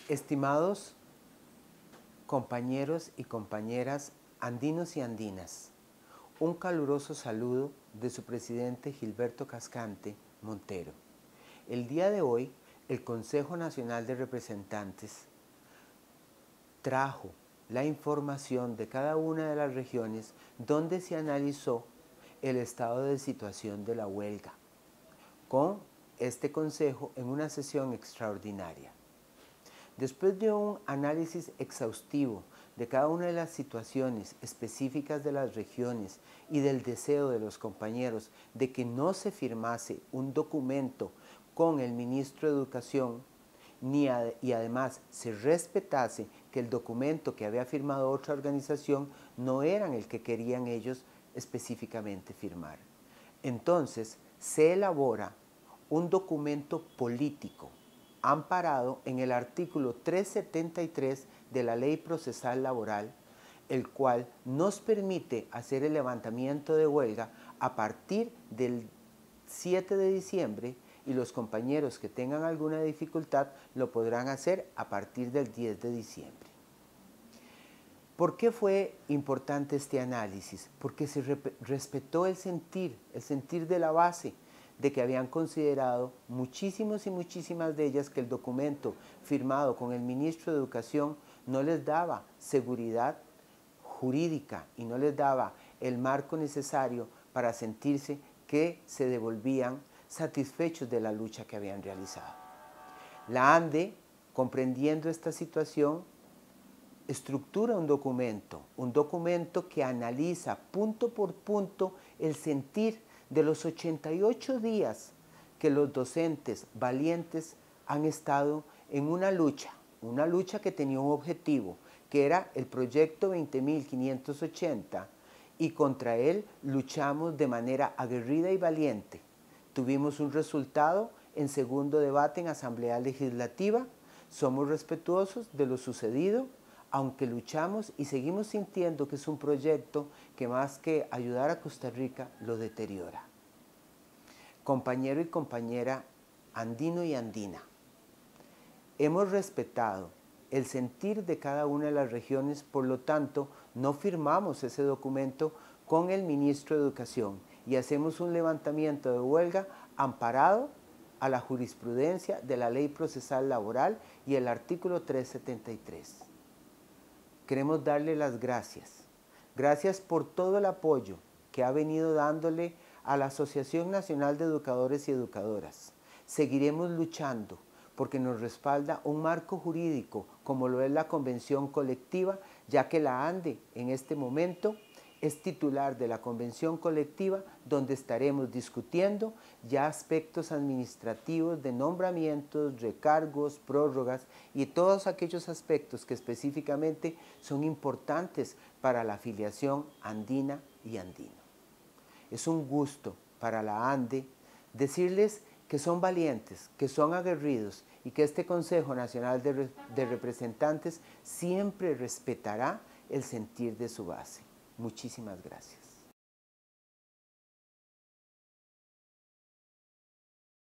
Estimados compañeros y compañeras andinos y andinas, un caluroso saludo de su presidente Gilberto Cascante Montero. El día de hoy, el Consejo Nacional de Representantes trajo la información de cada una de las regiones donde se analizó el estado de situación de la huelga con este Consejo en una sesión extraordinaria. Después de un análisis exhaustivo de cada una de las situaciones específicas de las regiones y del deseo de los compañeros de que no se firmase un documento con el ministro de Educación y además se respetase que el documento que había firmado otra organización no era el que querían ellos específicamente firmar. Entonces se elabora un documento político amparado en el artículo 373 de la Ley Procesal Laboral, el cual nos permite hacer el levantamiento de huelga a partir del 7 de diciembre y los compañeros que tengan alguna dificultad lo podrán hacer a partir del 10 de diciembre. ¿Por qué fue importante este análisis? Porque se respetó el sentir de la base, de que habían considerado muchísimos y muchísimas de ellas que el documento firmado con el ministro de Educación no les daba seguridad jurídica y no les daba el marco necesario para sentirse que se devolvían satisfechos de la lucha que habían realizado. La ANDE, comprendiendo esta situación, estructura un documento que analiza punto por punto el sentir de los 88 días que los docentes valientes han estado en una lucha que tenía un objetivo, que era el proyecto 20.580, y contra él luchamos de manera aguerrida y valiente. Tuvimos un resultado en segundo debate en Asamblea Legislativa, somos respetuosos de lo sucedido, aunque luchamos y seguimos sintiendo que es un proyecto que más que ayudar a Costa Rica, lo deteriora. Compañero y compañera andino y andina, hemos respetado el sentir de cada una de las regiones, por lo tanto, no firmamos ese documento con el ministro de Educación y hacemos un levantamiento de huelga amparado a la jurisprudencia de la Ley Procesal Laboral y el artículo 373. Queremos darle las gracias. Gracias por todo el apoyo que ha venido dándole a la Asociación Nacional de Educadores y Educadoras. Seguiremos luchando porque nos respalda un marco jurídico como lo es la Convención Colectiva, ya que la ANDE en este momento es titular de la Convención Colectiva, donde estaremos discutiendo ya aspectos administrativos de nombramientos, recargos, prórrogas y todos aquellos aspectos que específicamente son importantes para la afiliación andina y andino. Es un gusto para la ANDE decirles que son valientes, que son aguerridos y que este Consejo Nacional de Representantes siempre respetará el sentir de su base. Muchísimas gracias.